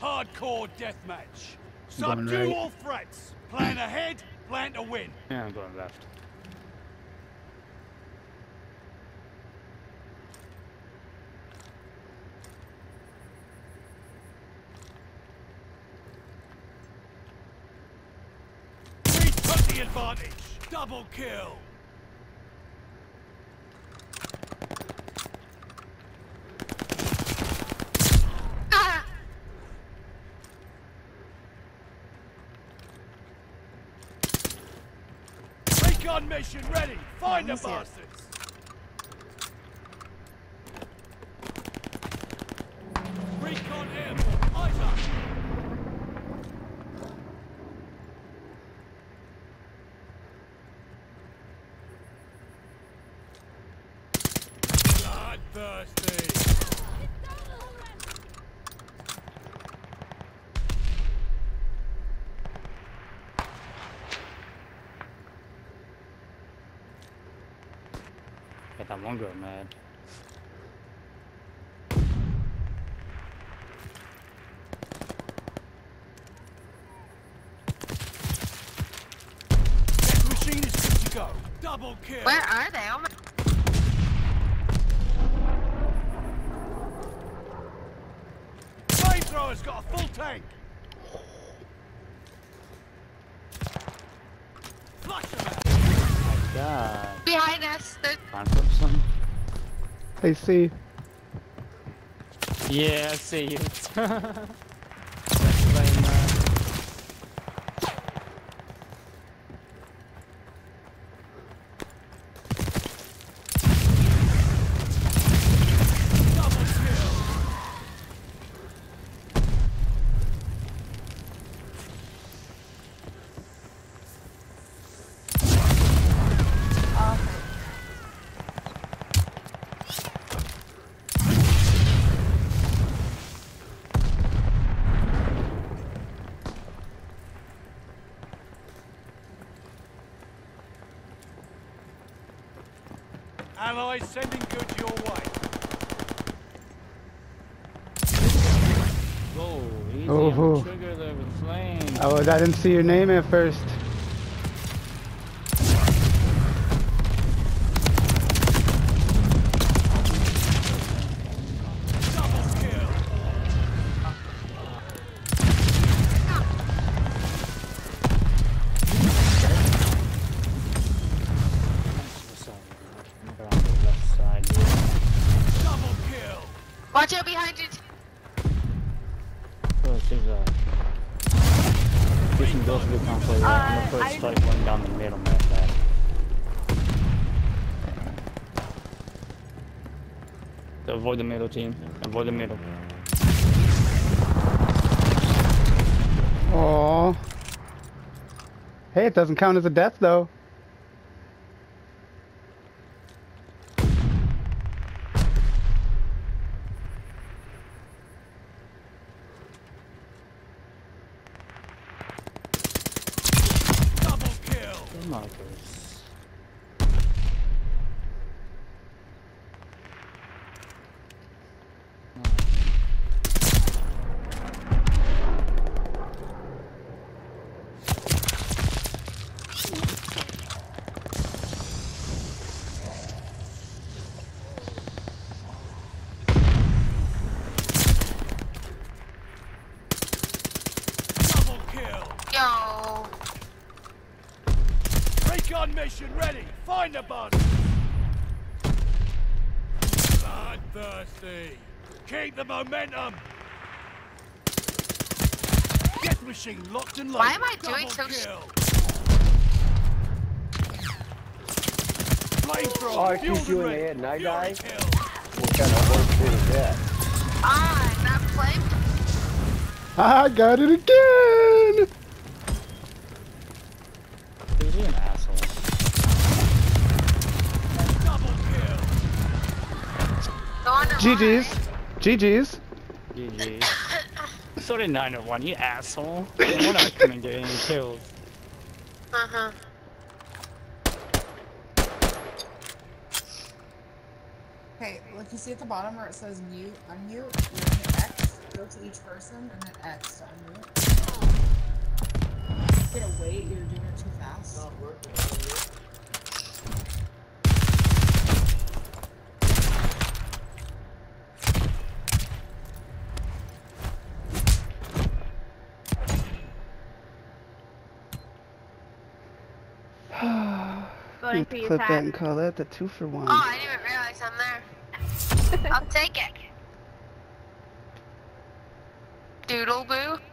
Hardcore deathmatch. Going Subdue right. all threats. Plan ahead, plan to win. Yeah, I'm going left. We took the advantage. Double kill. Recon mission ready. Find the bastards. Recon airborne. Eyes up. Bloodthirsty. Get that one girl mad. That machine is good to go. Double kill. Where are they? Oh my. Flamethrower's got a full tank. Flush them out. God. Behind us. They're... Conflict son. I see. Yeah, I see you. Double kill. Allies sending goods your way. Whoa, easy Oh. on the trigger there with flame. Oh, I didn't see your name at first. Double kill. They're on the left side here. Double kill. Watch out behind you. Oh, there's a... We can go through the conflict. I'm gonna first start going down the middle, matter of fact. So avoid the middle, team. Avoid the middle. Aww. Hey, it doesn't count as a death though. Double kill. Good markers. Double kill. Yo. Recon mission ready. Find the bastards. Bloodthirsty. Keep the momentum. Death machine locked and loaded. Why am I doing Double so kill. Oh, Flamethrower. I fueled shoot you in and the ready. head and I Fury die? kill. What kind of bullshit is that? Ah, that flame. I got it again! Is he an asshole? Double kill. Go on to GG's. GG's. GG. So did 901, you asshole. No wonder I couldn't get any kills. Uh-huh. Okay, look, you see at the bottom where it says mute, unmute, you're gonna hit X. go to each person and then X to undo it. Get a wait, you're doing it too fast. Not working. Voting for you, Clip that Pat. and call that the 2-for-1. Oh, I didn't even realize I'm there. I'll take it. Doodle boo.